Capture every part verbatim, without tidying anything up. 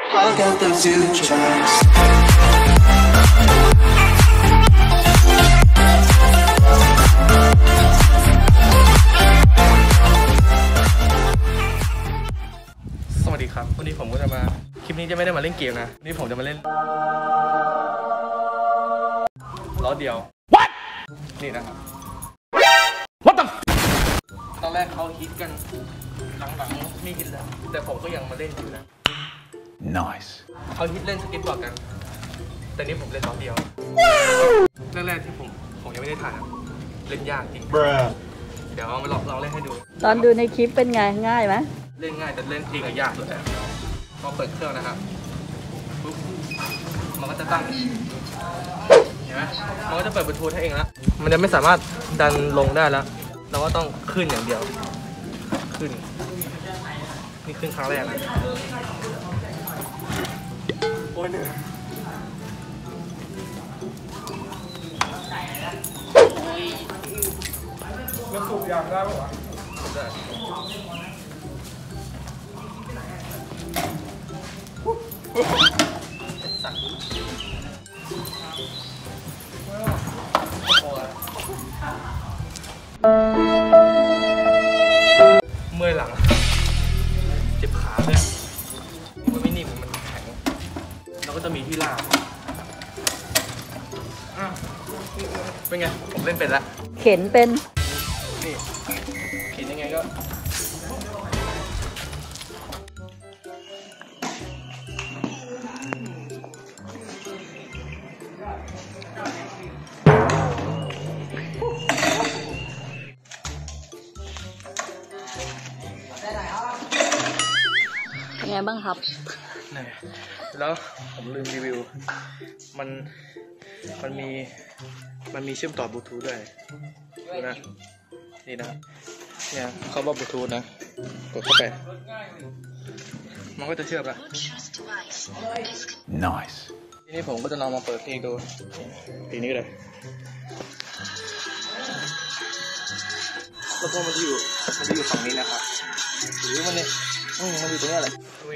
I'll get the futures. สวัสดีครับวันนี้ผมก็จะมาคลิปนี้จะไม่ได้มาเล่นเกมนะวันนี้ผมจะมาเล่นล้อเดียว What นี่นะครับ What the ตอนแรกเขาฮิตกันหลังๆไม่ฮิตแล้วแต่ผมก็ยังมาเล่นอยู่นะ Nice เขาฮิตเล่นสเก็ตบอร์ดกันแต่นี่ผมเล่นล้อเดียวแรกๆที่ผมผมยังไม่ได้ถ่ายเล่นยากจริงเดี๋ยวเอามาลองลองเล่นให้ดูตอนดูในคลิปเป็นไงง่ายไหมเล่นง่ายแต่เล่นเองอะยากสุดแล้วพอเปิดเครื่องนะครับปุ๊บมันก็จะตั้งเห็นไหมมันก็จะเปิดบลูทูธให้เองแล้วมันจะไม่สามารถดันลงได้แล้วเราก็ต้องขึ้นอย่างเดียวขึ้นนี่ขึ้นครั้งแรกนะโอ้ยเหนื่อยแล้วสูบยางได้ปะวะได้เมื่อยหลังเจ็บขาเลยมันไม่นิ่มมันแข็งแล้วก็จะมีที่ลากเป็นไงผมเล่นเป็นแล้วเข็นเป็นนี่เข็นยังไงก็เป็นไงบ้างครับแล้วผมลืมรีวิวมันมันมีมันมีเชื่อมต่อบลูทูธด้วยนะนี่นะเนี่ยเขาบอกบลูทูธนะกดเข้าไปมันก็จะเชื่อมละ Nice ทีนี้ผมก็จะลองมาเปิดเพลงดูเพลงนี้เลยแล้วก็มันจะอยู่มันจะอยู่ฝั่งนี้นะครับหรือมันเนี่ยมันอยู่ตรงนี้แหละ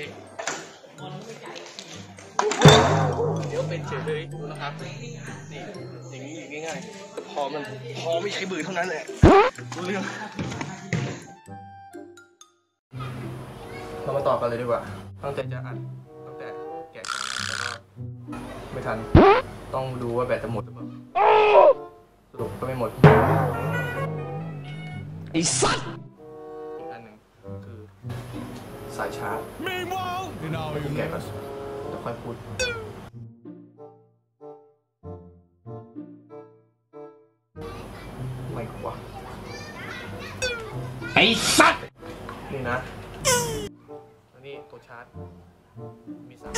เดี๋ยวเป็นเฉยเลยดูนะครับนี่อย่างนี้ง่ายๆแต่พอมันพอไม่ใช้มือเท่านั้นแหละรู้เรื่องเรามาต่อกันเลยดีกว่าตั้งใจจะอัดตั้งแต่แกะกันแต่ก็ไม่ทันต้องดูว่าแบตจะหมดหรือเปล่าสรุปก็ไม่หมดไอ้สัตว์อีกอันหนึ่งคือสายชาร์จแกะก่อนจะค่อยพูดไม่กว่าไอ้สัตว์นี่นะแล้วนี่ตัวชาร์จมีสาม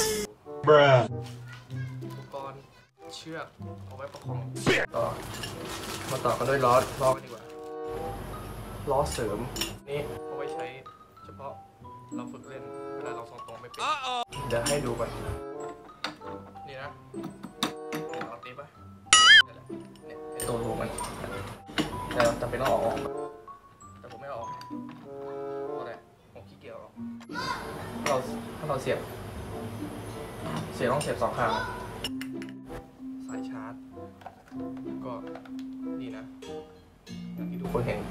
อุปกรณ์เชือกเอาไว้ประคองต่อมาต่อกันด้วยล้อล้อกันดีกว่าล้อเสริมนี่เอาไว้ใช้เฉพาะเราฝึกเล่นเวลาเราส่งตรงไม่เป็นเดี๋ยวให้ดูก่อนนี่นะเอาตีป่ะเนี่ยตัวรูมันแต่เราจำเป็นต้องออกแต่ผมไม่ออกเพราะอะไรผมขี้เกียจออกถ้าเราถ้าเราเสียบเสียบต้องเสียบสองข้างสายชาร์จก็นี่นะอย่างที่ทุกคนเห็น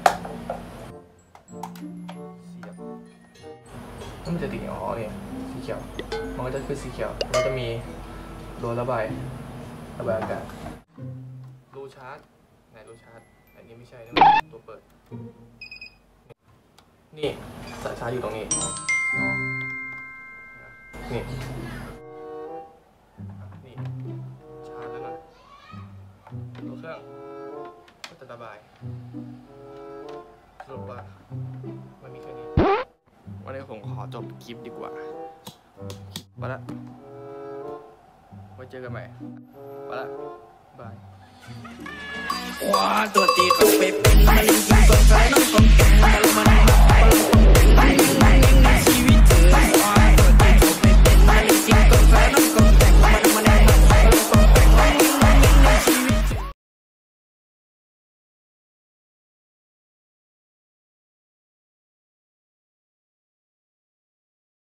เสียบมันจะติดอ๋อเนี่ยสีเขียวมันก็จะคือสีเขียวมันจะมีรูระบายระบายอากาศรูชาร์จไหนรูชาร์จอันนี้ไม่ใช่นะตัวเปิดนี่สายชาร์จอยู่ตรงนี้นี่นี่ชาร์จแล้วนะตัวเครื่องก็จะระบายสรุปว่ามันมีแค่นี้วันนี้ผมขอจบคลิปดีกว่าไปละไว้เจอกันใหม่ไปละบายว้าตัวตีเขาไปเป็นไม่ยิงตัวใครน้องต้องแข่งมา